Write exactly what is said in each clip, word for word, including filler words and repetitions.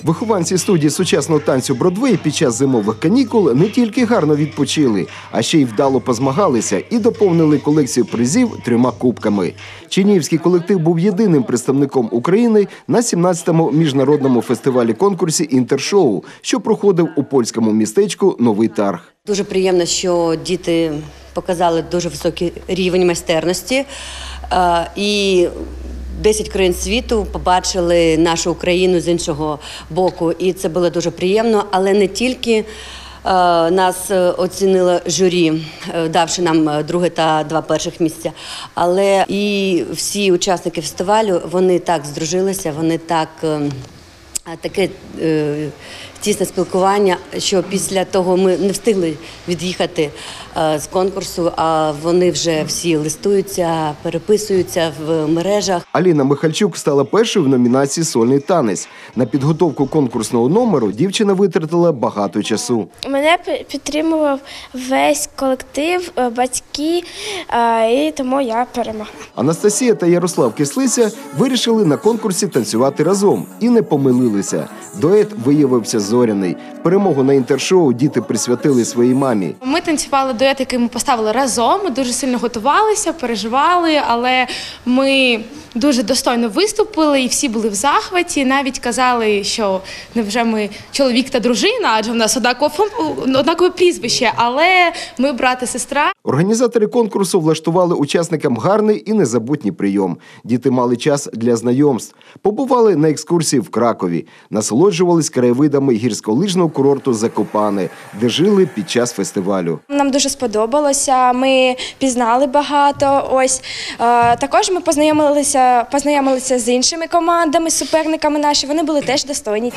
Вихованці студії сучасного танцю «Бродвей» під час зимових канікул не тільки гарно відпочили, а ще й вдало позмагалися і доповнили колекцію призів трьома кубками. Чернігівський колектив був єдиним представником України на сімнадцятому міжнародному фестивалі-конкурсі «Інтершоу», що проходив у польському містечку Новий Тарг. Дуже приємно, що діти показали дуже високий рівень майстерності. І десять країн світу побачили нашу Україну з іншого боку. І це було дуже приємно, але не тільки нас оцінило журі, давши нам друге та два перших місця, але і всі учасники фестивалю, вони так здружилися, вони так, таке тісне спілкування, що після того ми не встигли від'їхати з конкурсу, а вони вже всі листуються, переписуються в мережах. Аліна Михальчук стала першою в номінації «Сольний танець». На підготовку конкурсного номеру дівчина витратила багато часу. Мене підтримував весь колектив, батьки, і тому я перемогла. Анастасія та Ярослав Кислиця вирішили на конкурсі танцювати разом і не помилилися. Дует виявився зоряний. Перемогу на інтершоу діти присвятили своїй мамі. Ми танцювали дует, який ми поставили разом. Ми дуже сильно готувалися, переживали, але ми дуже достойно виступили і всі були в захваті. Навіть казали, що невже ми чоловік та дружина, адже в нас однакове прізвище, але ми брат і сестра. Організатори конкурсу влаштували учасникам гарний і незабутній прийом. Діти мали час для знайомств. Побували на екскурсії в Кракові, насолоджувались краєвидами гірськолижного курорту Закопане, де жили під час фестивалю. Нам дуже сподобалося, ми пізнали багато. Ось також ми познайомилися, познайомилися з іншими командами, суперниками наші. Вони були теж достойні.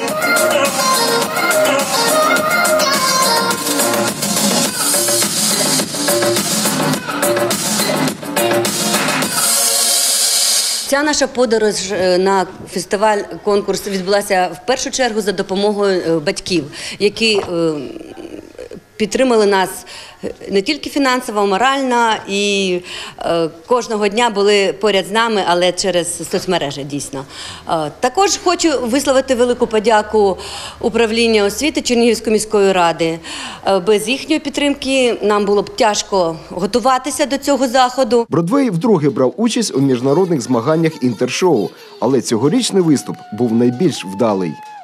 Ця наша подорож на фестиваль-конкурс відбулася в першу чергу за допомогою батьків, які підтримали нас не тільки фінансово, морально, і е, кожного дня були поряд з нами, але через соцмережі, дійсно. Е, також хочу висловити велику подяку управлінню освіти Чернігівської міської ради. Е, без їхньої підтримки нам було б тяжко готуватися до цього заходу. «Бродвей» вдруге брав участь у міжнародних змаганнях «Інтершоу», але цьогорічний виступ був найбільш вдалий.